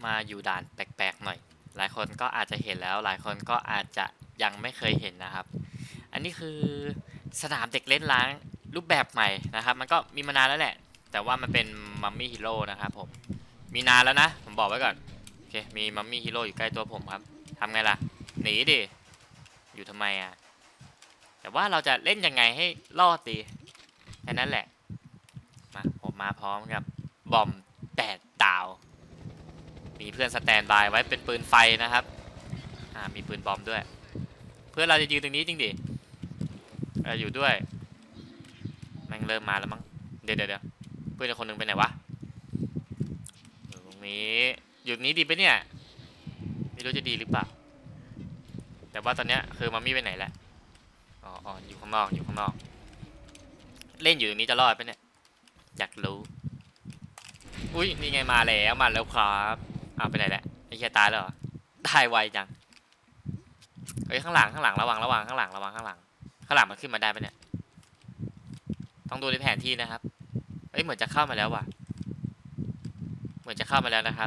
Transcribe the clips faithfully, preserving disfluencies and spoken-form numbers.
มาอยู่ด่านแปลกๆหน่อยหลายคนก็อาจจะเห็นแล้วหลายคนก็อาจจะยังไม่เคยเห็นนะครับอันนี้คือสนามเด็กเล่นล้างรูปแบบใหม่นะครับมันก็มีมานานแล้วแหละแต่ว่ามันเป็นมัมมี่ฮีโร่นะครับผมมีนานแล้วนะผมบอกไว้ก่อนโอเคมีมัมมี่ฮีโร่อยู่ใกล้ตัวผมครับทำไงล่ะหนีดิอยู่ทำไมอ่ะแต่ว่าเราจะเล่นยังไงให้รอดดีแค่นั้นแหละมาผมมาพร้อมกับบอมแปดดาวมีเพื่อนสแตนบายไว้เป็นปืนไฟนะครับอ่ามีปืนบอมด้วยเพื่อนเราจะยืนตรงนี้จริงดิเอออยู่ด้วยแม่งเริ่มมาแล้วมั้งเดี๋ยวเดี๋ยวเพื่อนคนหนึ่งไปไหนวะอยู่ตรงนี้อยู่นี้ดีไปเนี่ยไม่รู้จะดีหรือเปล่าแต่ว่าตอนเนี้ยคือมัมมี่ไปไหนแล้วอ๋ออ๋ออยู่ข้างนอกอยู่ข้างนอกเล่นอยู่ตรงนี้จะรอดไปเนี่ยอยากรู้อุ้ยนี่ไงมาแล้วมาแล้วครับอ้าวไปไหนแล้วไอ้เหี้ยตายแล้วเหรอตายไวจังเฮ้ยข้างหลังข้างหลังระวังระวังข้างหลังระวังข้างหลังข้างหลังมันขึ้นมาได้ปะเนี่ยต้องดูในแผนที่นะครับเอ้ยเหมือนจะเข้ามาแล้วว่ะเหมือนจะเข้ามาแล้วนะครับ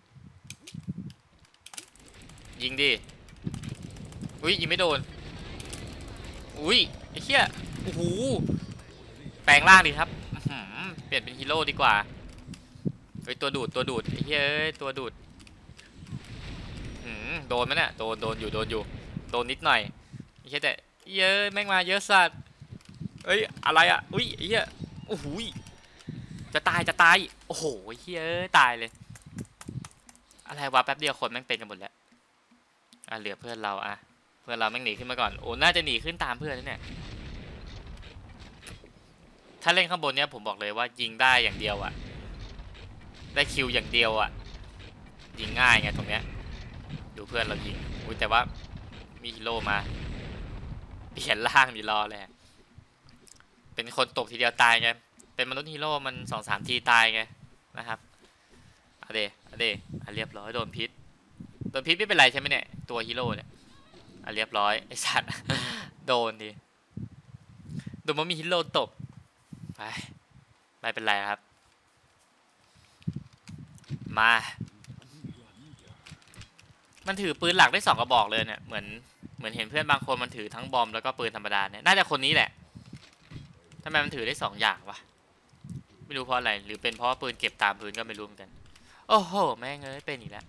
ยิงดิอุ้ยยิงไม่โดนอุ้ยไอ้เหี้ยโอ้โหแปลงร่างดิครับเปลี่ยนเป็นฮีโร่ดีกว่าเฮ้ยตัวดูดตัวดูดไอ้เหี้ยตัวดูดโดนมั้ยเนี่ยโดนโดนอยู่โดนอยู่โดนนิดหน่อยไอ้เหี้ยแต่เยอะแม่งมาเยอะสัตว์เอ้ยอะไรอ่ะอุ้ยไอ้เหี้ยโอ้โหจะตายจะตายโอ้โหไอ้เหี้ยตายเลยอะไรวะแป๊บเดียวคนแม่งเป็นกันหมดแล้วอ่ะเหลือเพื่อนเราอ่ะเพื่อนเราแม่งหนีขึ้นมาก่อนโอ้น่าจะหนีขึ้นตามเพื่อนเนี่ยถ้าเล่นข้างบนเนี้ยผมบอกเลยว่ายิงได้อย่างเดียวอ่ะได้คิวอย่างเดียวอ่ะยิงง่ายไงตรงเนี้ยดูเพื่อนเรายิงอุ้ยแต่ว่ามีฮีโร่มาเปลี่ยนร่างดีรอเลยเป็นคนตกทีเดียวตายไงเป็นมนุษย์ฮีโร่มันสองสามทีตายไงนะครับเอาเดเอาเดอ่ะเรียบร้อยโดนพิษโดนพิษไม่เป็นไรใช่ไหมเนี่ยตัวฮีโร่เนี่ยอ่ะเรียบร้อยไอ้สัตว์โดนดิโดนมันมีฮีโร่ตบไปไม่เป็นไรครับมามันถือปืนหลักได้สองกระบอกเลยเนี่ยเหมือนเหมือนเห็นเพื่อนบางคนมันถือทั้งบอมแล้วก็ปืนธรรมดาเนี่ยน่าจะคนนี้แหละทำไมมันถือได้สองอย่างวะไม่รู้เพราะอะไรหรือเป็นเพราะปืนเก็บตามพื้นก็ไม่รู้เหมือนกันโอ้โหแม่งเอ้ยเป็นอีกแล้ว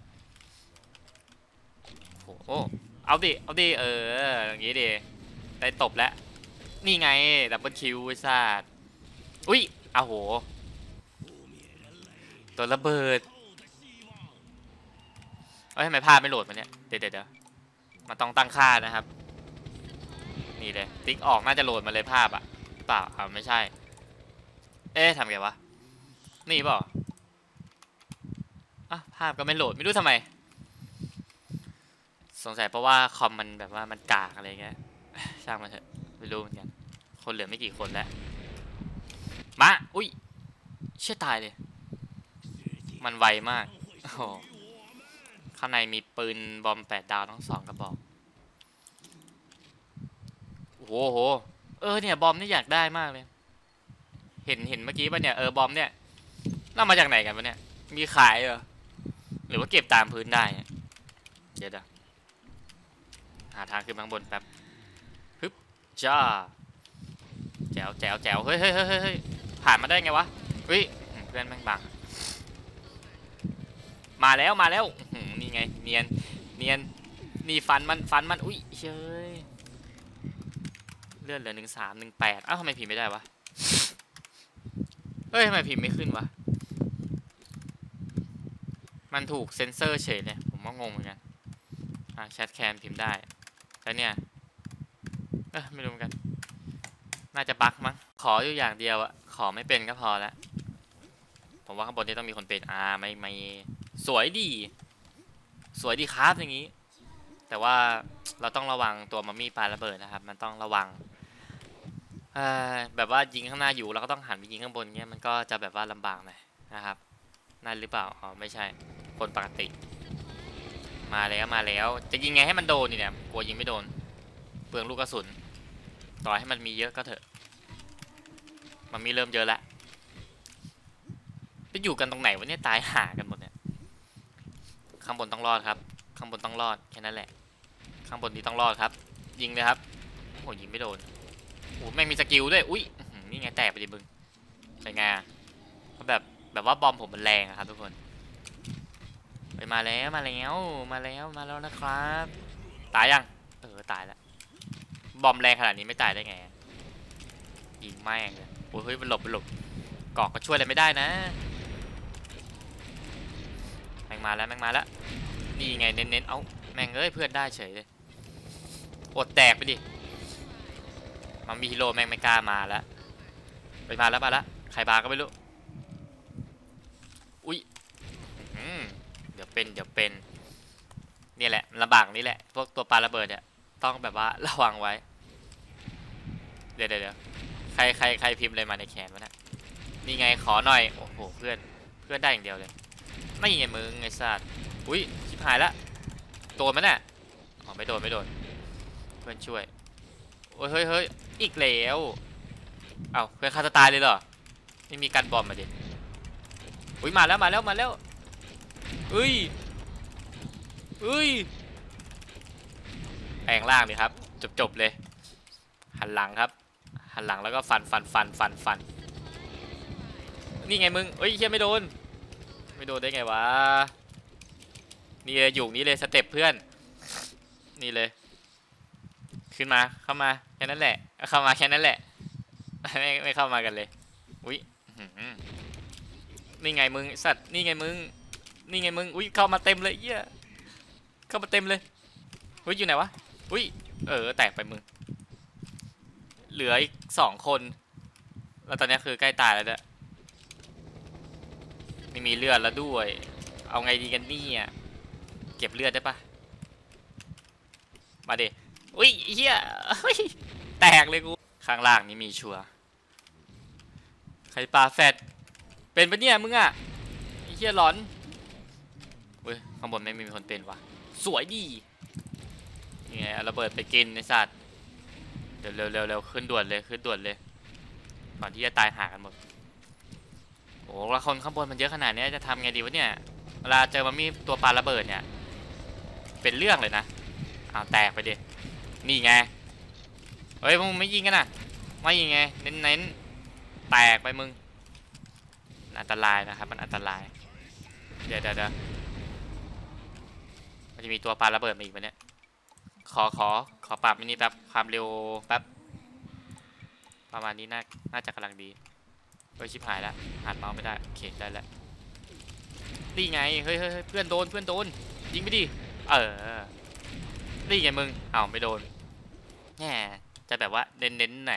โอ้โหเอาดิเอาดิเอออย่างงี้ดิได้ตบแล้วนี่ไงดับเบิลคิวไอ้สัสอุ้ยอ้าวโหตัวระเบิดเอ้ยทำไมภาพไม่โหลดมาเนี่ยเดี๋ยวเดี๋ยวมันต้องตั้งค่านะครับนี่เลยติ๊กออกน่าจะโหลดมาเลยภาพอะเปล่าอ่าไม่ใช่เอ๊ะทำไงวะนี่เปล่าอ่ะภาพก็ไม่โหลดไม่รู้ทำไมสงสัยเพราะว่าคอมมันแบบว่ามันกากอะไรเงี้ยช่างมันเถอะไม่รู้เหมือนกันคนเหลือไม่กี่คนแล้วมาอุ้ยเชื่อตายเลยมันไวมากโอ้โหข้างในมีปืนบอมแปดดาวทั้งสองกระบอกโอ้โหเออเนี่ยบอมนี่อยากได้มากเลยเห็นเห็นเมื่อกี้ป่ะเนี่ยเออบอมเนี่ยน่ามาจากไหนกันวะเนี่ยมีขายเหรอหรือว่าเก็บตามพื้นได้เดี๋ยวเดี๋ยวหาทางขึ้นข้างบนแป๊บฮึบจ้าแจ๋วแจ๋วแจ๋วเฮ้ยเฮ้ยเฮ้ยเฮ้ยผ่านมาได้ไงวะเฮ้ยเพื่อนแม่งบังมาแล้วมาแล้วนี่ไงเนียนเนียนนี่ฟันมันฟันมันอุ้ยเฮ้ยเลื่อนเหลือหนึ่งสามหนึ่งแปดอ้าวทำไมพิมพ์ไม่ได้วะเฮ้ยทำไมพิมพ์ไม่ขึ้นวะมันถูกเซ็นเซอร์เฉยเลยผมก็งงเหมือนกันอ่ะแชทแคนพิมพ์ได้แล้วเนี่ยเออไม่รู้เหมือนกันน่าจะบั๊กมั้งขออยู่อย่างเดียวอะขอไม่เป็นก็พอแล้วผมว่าข้างบนนี้ต้องมีคนเป็นอ่าไม่ไม่สวยดีสวยดีครับอย่างนี้แต่ว่าเราต้องระวังตัวมัมมี่ปลาระเบิดนะครับมันต้องระวังแบบว่ายิงข้างหน้าอยู่เราก็ต้องหันไปยิงข้างบนเงี้ยมันก็จะแบบว่าลำบากหน่อยนะครับนั่นหรือเปล่าอ๋อไม่ใช่คนปกติมาแล้วมาแล้วจะยิงไงให้มันโดนนี่เนี่ยกลัวยิงไม่โดนเปลืองลูกกระสุนต่อให้มันมีเยอะก็เถอะมันมีเริ่มเยอะแล้วไปอยู่กันตรงไหนวะเนี่ยตายหากันหมดเนี่ยข้างบนต้องรอดครับข้างบนต้องรอดแค่นั้นแหละข้างบนนี้ต้องรอดครับยิงเลยครับโอ้ยิงไม่โดนโอ้แม่งมีสกิลด้วยอุ้ยนี่ไงแตกไปดิมึงเป็นไงเพราะแบบแบบว่าบอมผมมันแรงครับทุกคนไปมาแล้วมาแล้วมาแล้วมาแล้วนะครับตายยังเออตายแล้วบอมแรงขนาดนี้ไม่ตายได้ไงยิงแม่งเลยโอ้ยเฮ้ยมันหลบมันหลบเกาะก็ช่วยอะไรไม่ได้นะแม่งมาแล้วแม่งมาแล้วนี่ไงเน้นๆเอ้าแม่งเอ้ยเพื่อนได้เฉยเลยอดแตกไปดิมันมีฮีโร่แม่งไม่กล้ามาแล้วไปมาแล้วมาแล้วใครบาก็ไม่รู้อุ้ยเดี๋ยวเป็นเดี๋ยวเป็นนี่แหละลำบากนี่แหละพวกตัวปลาระเบิดเนี่ยต้องแบบว่าระวังไว้เดี๋ยวเดี๋ยวใครใครใครพิมพ์อะไรมาในแขนวะนะนี่ไงขอหน่อยโอ้โหเพื่อนเพื่อนได้อย่างเดียวเลยไม่ไงมึงไอ้สัตว์อุ้ยชิบหายละโดนมันน่ะอ๋อไม่โดนไม่โดนเพื่อนช่วยโอ้ยเฮ้ยเฮ้ยอีกแล้วเอ้าเพื่อนฆ่าตัวตายเลยเหรอไม่มีการบอมมาดิอุ้ยมาแล้วมาแล้วมาแล้วเอ้ยเอ้ยแปลงร่างดิครับจบจบเลยหันหลังครับหันหลังแล้วก็ฟันฟันฟันฟันฟันนี่ไงมึงเอ้ยเฮียไม่โดนไม่โดนได้ไงวะนี่เลยอยู่นี่เลยสเต็ปเพื่อนนี่เลยขึ้นมาเข้ามาแค่นั้นแหละเข้ามาแค่นั้นแหละไม่ไม่เข้ามากันเลยอุ้ยนี่ไงมึงสัตว์นี่ไงมึงนี่ไงมึงอุ้ยเข้ามาเต็มเลยเหี้ยเข้ามาเต็มเลยอุ้ยอยู่ไหนวะอุ้ยเออแตกไปมึงเหลืออีกสองคนแล้วตอนนี้คือใกล้ตายแล้วเนี่ยไม่มีเลือดแล้วด้วยเอาไงดีกันนี่อ่ะเก็บเลือดได้ปะมาดิอุ้ยเฮียแตกเลยกูข้างล่างนี่มีชัวร์ใครปลาแฟดเป็นปะเนี่ยมึงอ่ะเฮียร้อนเว้ยข้างบนไม่มีคนเป็นวะสวยดียังไงระเบิดไปกินในสัตว์เร็วเร็วเร็วเร็วขึ้นด่วนเลยขึ้นด่วนเลยก่อนที่จะตายหากันหมดโอ้ละคนข้างบนมันเยอะขนาดนี้จะทำไงดีวะเนี่ยเวลาเจอมันมีตัวปลาระเบิดเนี่ยเป็นเรื่องเลยนะอ้าวแตกไปดินี่ไงเฮ้ยมึงไม่ยิงกันนะไม่ยิงไงเน้นเน้นแตกไปมึงอันตรายนะครับมันอันตรายเดี๋ยวเดี๋ยวมันจะมีตัวปลาระเบิดมาอีกไหมเนี่ยขอขอขอปรับมินิแป๊บความเร็วแป๊บประมาณนี้น่าน่าจะกำลังดีเฮ้ยชิบหายแล้วหันเมาส์ไม่ได้โอเคได้แล้วนี่ไงเฮ้ยเฮ้ยเพื่อนโดนเพื่อนโดนยิงไปดิเออนี่ไงมึงเอ้าไม่โดนแหมจะแบบว่าเน้นๆหน่อ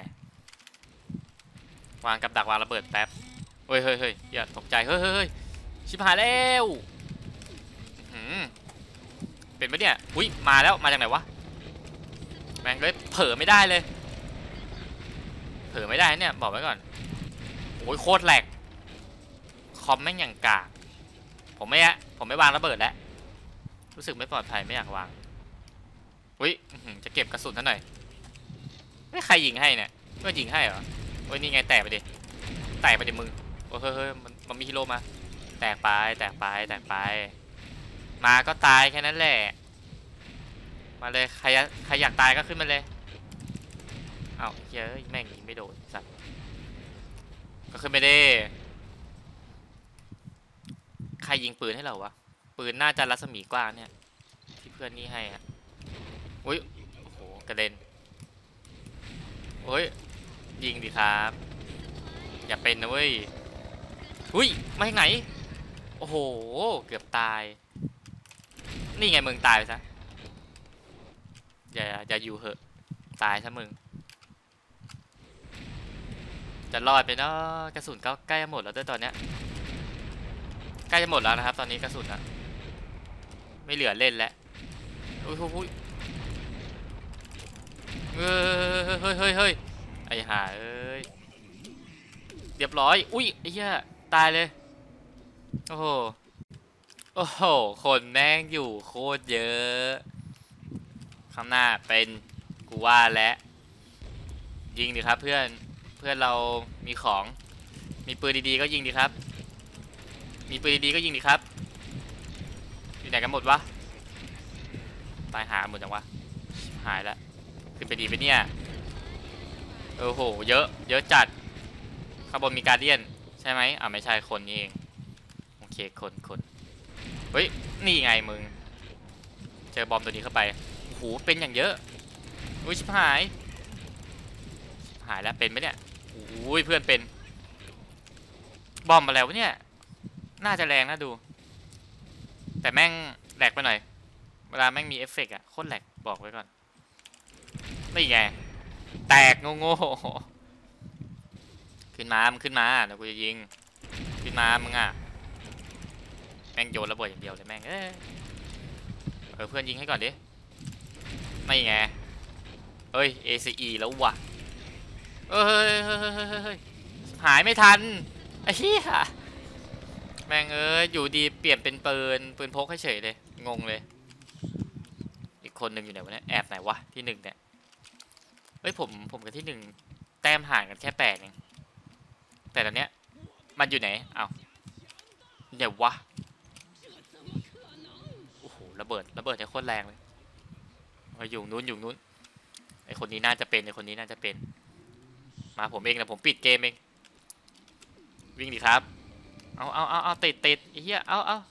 ยวางกับดักวางระเบิดแป๊บเฮ้ยเฮ้ยเฮ้ยอย่าตกใจเฮ้ยเฮ้ยชิบหายแล้วเป็นไหมเนี่ยอุ้ยมาแล้วมาจากไหนวะแม่งเลยเผลอไม่ได้เลยเผลอไม่ได้เนี่ยบอกไว้ก่อนโอ้ยโคตรแหลกคอมแม่งอย่างกากผมไม่อะผมไม่วางระเบิดแล้วรู้สึกไม่ปลอดภัยไม่อยากวางอุ้ยจะเก็บกระสุนท่าหน่อยไม่ใครยิงให้เนี่ยก็ยิงให้เหรอโอ้ยนี่ไงแตกไปดิแตกไปดิมึงโอ้ยเฮ้ยมันมันมีฮีโร่มาแตกไปแตกไปแตกไปมาก็ตายแค่นั้นแหละมาเลยใครใครอยากตายก็ขึ้นมาเลยเอ้าเฮ้ยแม่งยิงไม่โดนสัตว์ก็ขึ้นไม่ได้ใครยิงปืนให้เราวะปืนน่าจะรัศมีกว้างเนี่ยที่เพื่อนนี่ให้อะอุ้ยโอ้โหกระเด็นโอ้ยยิงดิครับอย่าเป็นนะเว้ยอุ้ยมาจากไหนโอ้โหเกือบตายนี่ไงมึงตายไปซะอย่าอย่าอยู่เหอะตายซะมึงจะรอดไปเนาะกระสุนก็ใกล้จะหมดแล้วด้วยตอนเนี้ยใกล้จะหมดแล้วนะครับตอนนี้กระสุนอะไม่เหลือเล่นแล้วอุ้ยอุ้ยเฮ้ยเฮ้ยเฮ้ยเฮ้ยไอ้ห่าเอ้ยเรียบร้อยอุ้ยไอ้เหี้ยตายเลยโอ้โหโอ้โหคนแม่งอยู่โคตรเยอะข้างหน้าเป็นกูว่าและยิงดิครับเพื่อนเพื่อนเรามีของมีปืนดีๆก็ยิงดิครับมีปืนดีๆก็ยิงดิครับอยู่ไหนไหนกันหมดวะตายหาหมดจังวะหายแล้วขึ้นไปดีไปเนี่ยโอ้โหเยอะเยอะจัดข้างบนมีการเดียนใช่ไหมอ่าไม่ใช่คนนี่เองโอเคคนคนเฮ้ยนี่ไงมึงเจอบอมตัวนี้เข้าไปโอ้โหเป็นอย่างเยอะอุ้ยชิบหายหายแล้วเป็นไหมเนี่ยโอ้ยเพื่อนเป็นบอมมาแล้วเนี่ยน่าจะแรงนะดูแต่แม่งแหลกไปหน่อยเวลาแม่งมีเอฟเฟกต์อะโคตรแหลกบอกไว้ก่อนนี่ไงแตกโง่ๆขึ้นมามึงขึ้นมาเดี๋ยวกูจะยิงขึ้นมามึงอะแม่งโยนระเบิดอย่างเดียวเลยแม่งเออเออเพื่อนยิงให้ก่อนดิไม่ไงเฮ้ย เอ ซี อี แล้ววะเฮ้ยหายไม่ทันไอ้เหี้ยแม่งเอ้ยอยู่ดีเปลี่ยนเป็นปืนปืนพกให้เฉยเลยงงเลยอีกคนหนึ่งอยู่ไหนวะเนี่ยแอบไหนวะที่หนึ่งเนี่ยเฮ้ยผมผมกับที่หนึ่งแต้มห่างกันแค่แปดเองแต่ตอนเนี้ยมันอยู่ไหนเอาเดี๋ยววะโอ้โหระเบิดระเบิดเนี่ยโคตรแรงเลยอยู่นู้นอยู่นู้นไอคนนี้น่าจะเป็นไอคนนี้น่าจะเป็นมาผมเองนะผมปิดเกมเองวิ่งดิครับเอาเอาเอาเอาติดติดไอ้เหี้ยเอาเอา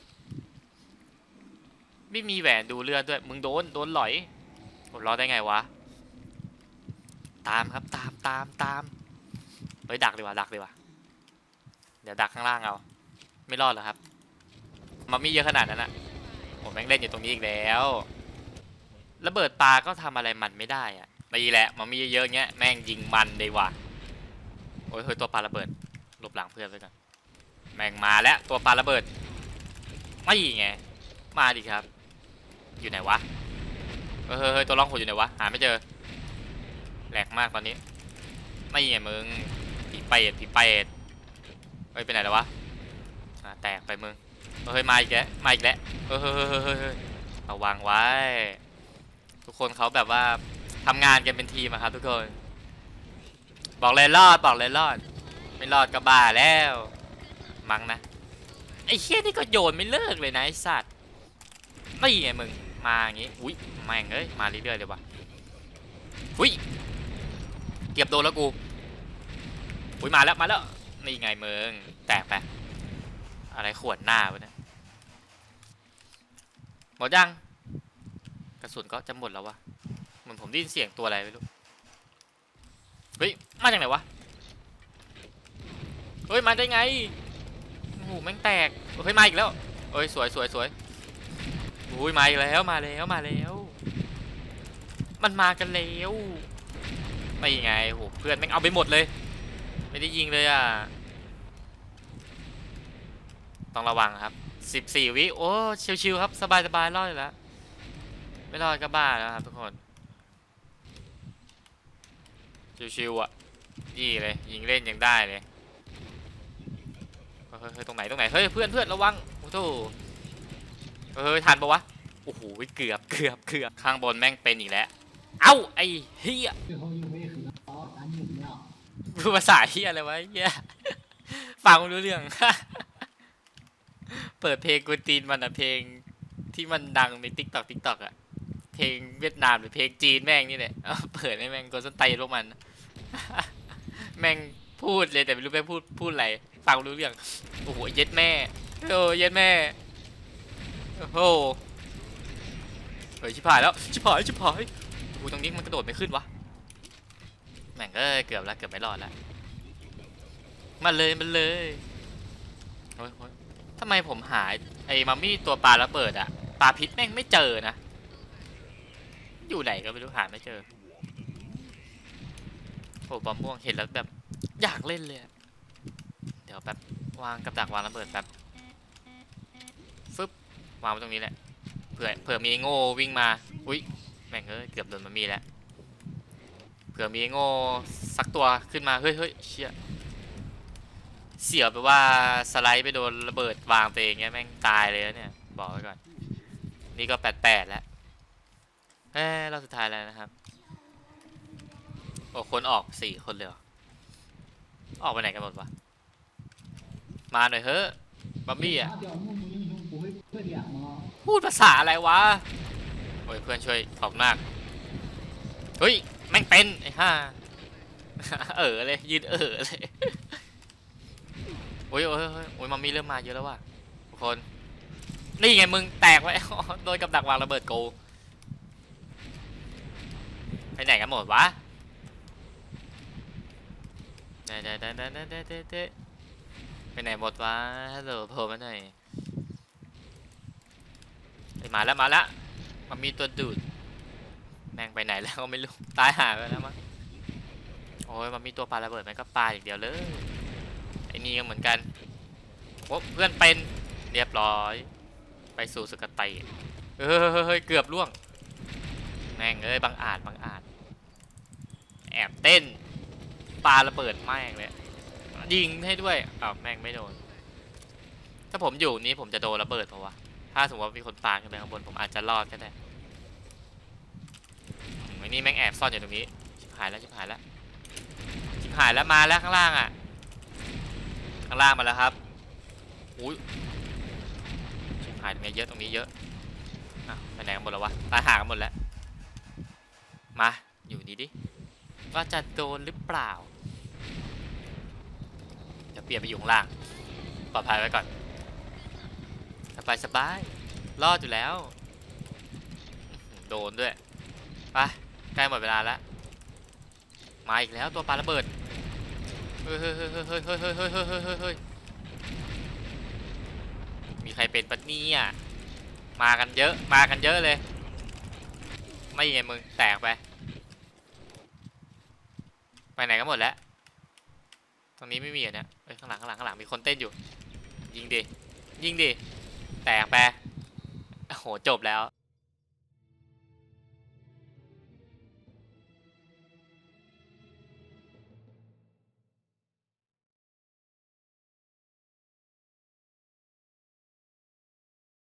ไม่มีแหวนดูเลือดด้วยมึงโดนโดนหลอยผมรอดได้ไงวะตามครับตามตามตามเฮ้ยดักดีกว่าดักดีกว่าเดี๋ยวดักข้างล่างเอาไม่รอดหรอครับมันมีเยอะขนาดนั้นอะผมแม่งเล่นอยู่ตรงนี้อีกแล้วระเบิดปลาก็ทำอะไรมันไม่ได้อะตีแหละมันมีเยอะๆเงี้ยแม่งยิงมันดีว่ะโอ้ยเฮ้ยตัวปลาระเบิดหลบหลังเพื่อนไว้ก่อนแม่งมาแล้วตัวปลาระเบิดไม่ไงมาดิครับอยู่ไหนวะเฮ้ยเฮ้ยตัวล่องหนอยู่ไหนวะหาไม่เจอแหลกมากตอนนี้ไม่ไงมึงผีเป็ดผีเป็ดเฮ้ยไปไหนแล้ววะแตกไปมึงเฮ้ยมาอีกแล้วมาอีกแล้วเฮ้ยเฮ้ยเฮ้ยเฮ้ยเอาวางไว้ทุกคนเขาแบบว่าทำงานกันเป็นทีมอะครับทุกคนบอกเลยรอดบอกเลยรอดไม่รอดก็บ้าแล้วมั้งนะไอ้เชี่ยนี่ก็โยนไม่เลิกเลยนะไอ้สัตว์ไม่ไงมึงมาอย่างงี้อุ้ยแม่งเอ้ยมาเรื่อยๆเลยวะอุ้ยเก็บโดนแล้วกูอุ้ยมาแล้วมาแล้วนี่ไงมึงแตกไปอะไรขวดหน้าวะเนี่ยหมดยังกระสุนก็จะหมดแล้ววะเหมือนผมได้ยินเสียงตัวอะไรไม่รู้เฮ้ยมาจากไหนวะเฮ้ยมาได้ไงโอ้โหแม่งแตกเฮ้ยมาอีกแล้วเฮ้ยสวยสวยสวยอุ้ยมาอีกแล้วมาแล้วมาแล้วมันมากันแล้วไม่ไงโหเพื่อนแม่งเอาไปหมดเลยไม่ได้ยิงเลยอ่ะต้องระวังครับสิบสี่วิโอ้ชิวๆครับสบายๆรอดอยู่แล้วไม่รอดก็บ้าแล้วครับทุกคนชิวๆอ่ะยี่เลยยิงเล่นยังได้เลยเฮ้ยตรงไหนตรงไหนเฮ้ยเพื่อนเพื่อนระวังโอ้โหเฮ้ยทันปะวะโอ้โหเกือบเกือบเกือบข้างบนแม่งเป็นอีกแล้วเอ้าไอ้เฮียพูดภาษาเฮียอะไรวะเฮียฟังไม่รู้เรื่อง เปิดเพลงกูตีนมันอะเพลงที่มันดังในติ๊กต็อกติ๊กต็อกอะเพลงเวียดนามหรือเพลงจีนแม่งนี่แหละเปิดให้แม่งกดส้นไตพวกมัน แม่งพูดเลยแต่ไม่รู้แม่งพูดพูดอะไรฟังรู้เรื่องโอ้โหเย็ดแม่โอ้เย็ดแม่โอ้โหเฮ้ยชิบหายแล้วชิบหายชิบหายโอ้ตรงนี้มันกระโดดไม่ขึ้นวะแม่งเอ้ยเกือบแล้วเกือบไม่รอดแล้วมาเลยมันเลยโอ้ยโอ้ยทำไมผมหายไอ้มัมมี่ตัวปลาระเบิดอะปลาพิษแม่งไม่เจอนะอยู่ไหนก็ไม่รู้หาไม่เจอโอ้บอมม่วงเห็นแล้วแบบอยากเล่นเลยเดี๋ยวแบบวางกับดักวางระเบิดแบบฟึบวางไว้ตรงนี้แหละเผื่อเผื่อมีโง่วิ่งมาอุ้ยแม่งเอ้ยเกือบโดนมันมีแล้วเผื่อมีโง่สักตัวขึ้นมาเฮ้ยเฮ้ยเชี่ยเสียวไปว่าสไลด์ไปโดนระเบิดวางตัวเองเงี้ยแม่งตายเลยเนี่ยบอกไว้ก่อนนี่ก็แปดแปดแล้วเฮ้ยเราสุดท้ายแล้วนะครับโอ้คนออกสี่คนเลยออกไปไหนกันหมดวะมาหน่อยเฮ้ยบัมบี้อ่ะพูดภาษาอะไรวะโอ้ยเพื่อนช่วยขอบมากเฮ้ยแม่งเป็นไอ้ห่าเออเลยยืนเออเลยโอ้ยโอ้ยโอ้ยมันมีเริ่มมาเยอะแล้วว่ะทุกคนนี่ไงมึงแตกไว้โดนกับดักวางระเบิดกูไปไหนกันหมดวะเด้เด้เด้เด้เด้เด้เด้ไปไหนหมดวะฮัลโหลโผล่มาหน่อยมาแล้วมาแล้วมันมีตัวดูดแม่งไปไหนแล้วก็ไม่รู้ตายหาไปแล้วมั้งโอ้ยมันมีตัวปาระเบิดมันก็ปาอย่างเดียวเลยไอ้นี่ก็เหมือนกันโอ้เพื่อนเป็นเรียบร้อยไปสู่สุคติเฮ้ยเกือบล่วงแม่งเอ้ยบังอาจบังอาจแอบเต้นปาระเบิดแม่งเลยยิงให้ด้วยอ้าวแม่งไม่โดนถ้าผมอยู่นี้ผมจะโดนระเบิดเพราะว่าถ้าสมมติว่ามีคนปาขึ้นไปข้างบนผมอาจจะรอดก็ได้ไอ้นี่แม่งแอบซ่อนอยู่ตรงนี้ชิบหายแล้วชิบหายแล้วชิบหายแล้วมาแล้วข้างล่างอ่ะข้างล่างมาแล้วครับอุ้ยชิบหายตรงนี้เยอะตรงนี้เยอะอ่ะไปไหนกันหมดแล้ววะตายห่างกันหมดแล้วมาอยู่นี่ดิว่าจะโดนหรือเปล่าจะเปลี่ยนไปอยู่ข้างล่างปลอดภัยไว้ก่อนสบายสบายรอดอยู่แล้วโดนด้วยไปใกล้หมดเวลาแล้วมาอีกแล้วตัวปลาระเบิดเฮ้ยเฮ้ยเฮ้ยเฮ้ยเฮ้ยเฮ้ยเฮ้ยเฮ้ยเฮ้ยเฮ้ยเฮ้ยมีใครเป็นปะเนี่ยมากันเยอะมากันเยอะเลยไม่ไงมึงแตกไปไปไหนกันหมดแล้วตรงนี้ไม่มีอ่ะเนี่ยเฮ้ยข้างหลังข้างหลังข้างหลังมีคนเต้นอยู่ยิงดิยิงดิแตกไปโอ้โหจบแล้ว